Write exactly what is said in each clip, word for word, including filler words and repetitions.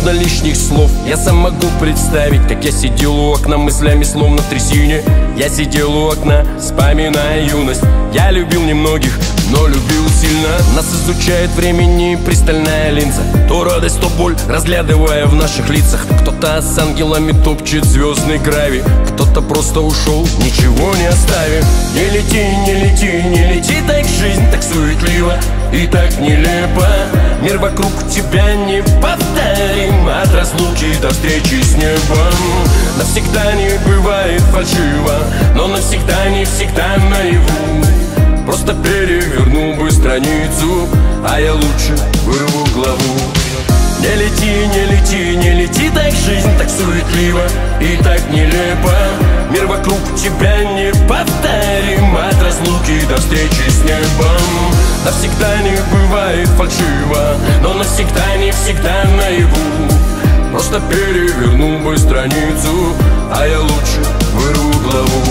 нужно лишних слов. Я сам могу представить, как я сидел у окна, мыслями словно в трясине. Я сидел у окна, вспоминая юность. Я любил немногих, но любил сильно. Нас изучает времени пристальная линза. То радость, то боль, разглядывая в наших лицах. Кто-то с ангелами топчет звездный гравий, кто-то просто ушел, ничего не оставив. Не лети, не лети, не лети, так жизнь так суетливо и так нелепо. Мир вокруг тебя не повторим, от разлуки до встречи с небом. Навсегда не бывает фальшиво, но навсегда не всегда наяву. Просто перевернул бы страницу, а я лучше вырву главу. Не лети, не лети, не лети, так жизнь так суетливо и так нелепо. Мир вокруг тебя не повторим, от разлуки до встречи с небом. Навсегда не бывает фальшиво, но навсегда не всегда наяву. Просто перевернул бы страницу, а я лучше вырву главу.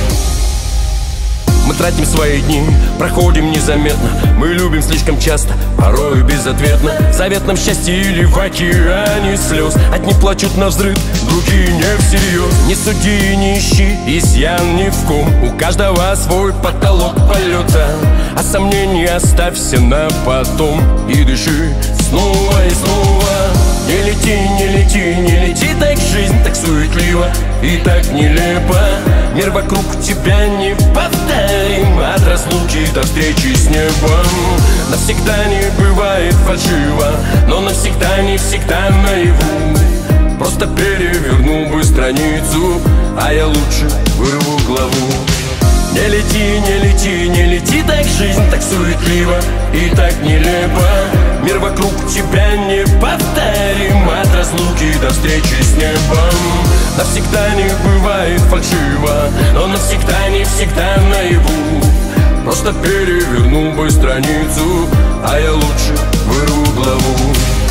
Мы тратим свои дни, проходим незаметно. Мы любим слишком часто, порой безответно. В заветном счастье или в океане слез. Одни плачут навзрыд, другие не всерьез. Не суди и не ищи изъян ни в ком. У каждого свой потолок полета, а сомнения оставься на потом. И дыши снова и снова. Не лети, не лети, не лети, так жизнь так суетливо и так нелепо. Мир вокруг тебя не повторим, от разлуки до встречи с небом. Навсегда не бывает фальшиво, но навсегда не всегда наяву. Просто перевернул бы страницу, а я лучше вырву главу. Не лети, не лети, не лети, так жизнь так суетливо и так нелепо. Мир вокруг тебя не повторим, от разлуки до встречи с небом. Навсегда не бывает фальшиво, но навсегда не всегда наяву. Просто перевернул бы страницу, а я лучше вырву главу.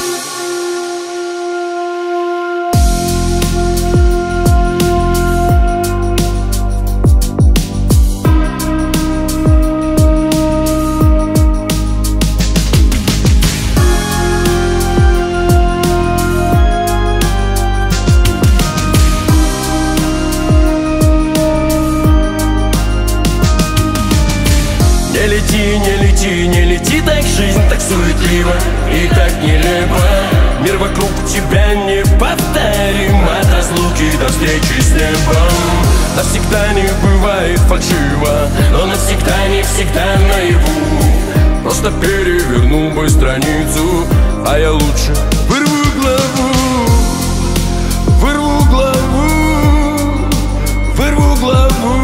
Не лети, не лети, не лети, так жизнь так суетливо и так нелепо. Мир вокруг тебя не повторим, от разлуки до встречи с небом. Навсегда не бывает фальшиво, но навсегда не всегда наяву. Просто перевернул бы страницу, а я лучше вырву главу. Вырву главу, вырву главу.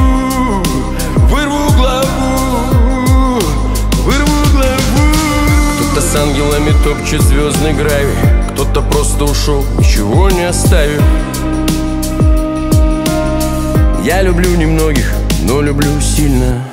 С ангелами топчет звездный гравий, кто-то просто ушел, ничего не оставив. Я люблю немногих, но люблю сильно.